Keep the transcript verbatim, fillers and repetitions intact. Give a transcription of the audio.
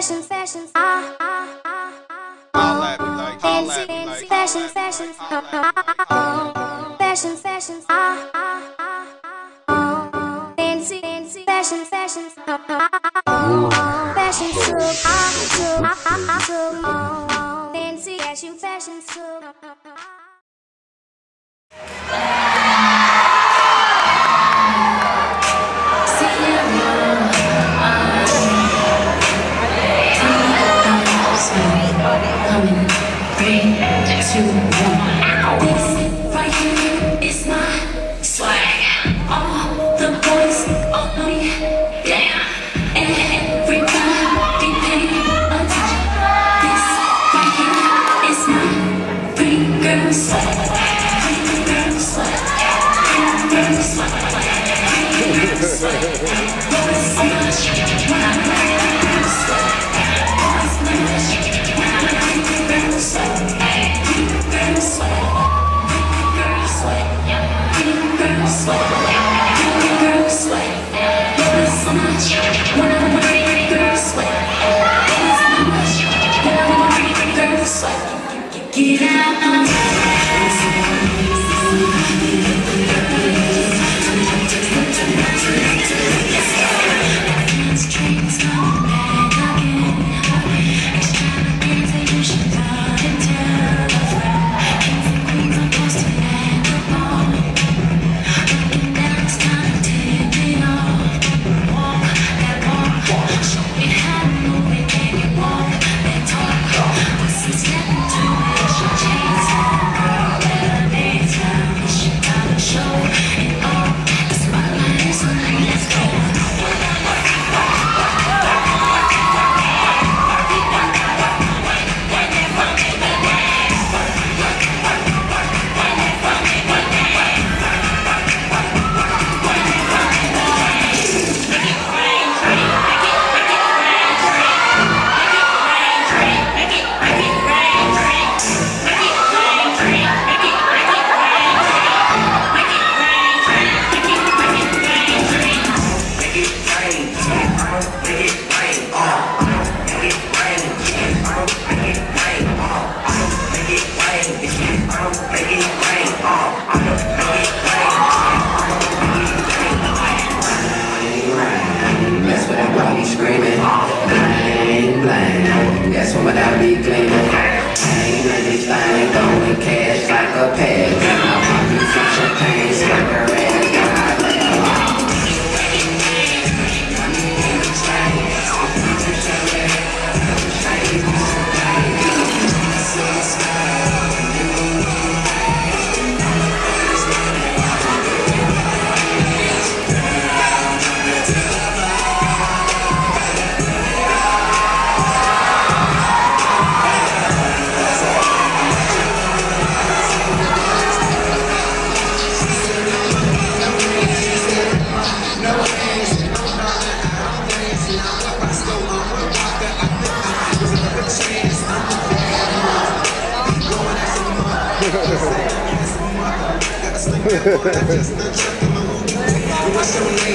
fashion, fashion, ah, ah, ah, ah, fancy, fancy, fashion, fashion, ah, ah, fashion, fashion, ah, ah, ah, fancy, fancy, fashion, fashion, ah, ah, fashion soup, ah, soup, ah, ah, soup, fancy, fashion, fashion soup. Coming, three, two, one. This right here is my swag. All the boys on me, yeah. Everybody paying attention. This right here is my pretty girl swag. Pretty girl swag. Pretty girl swag. Pretty girl swag. Boys on the street when I wear girl swag. Boys on the street when I wear girl swag. Pretty girl swag. Pretty girl swag. Pretty girl swag. Pretty girl swag. Boys on the street when I wear girl swag. Boys on the street when I wear girl swag. Get out my Just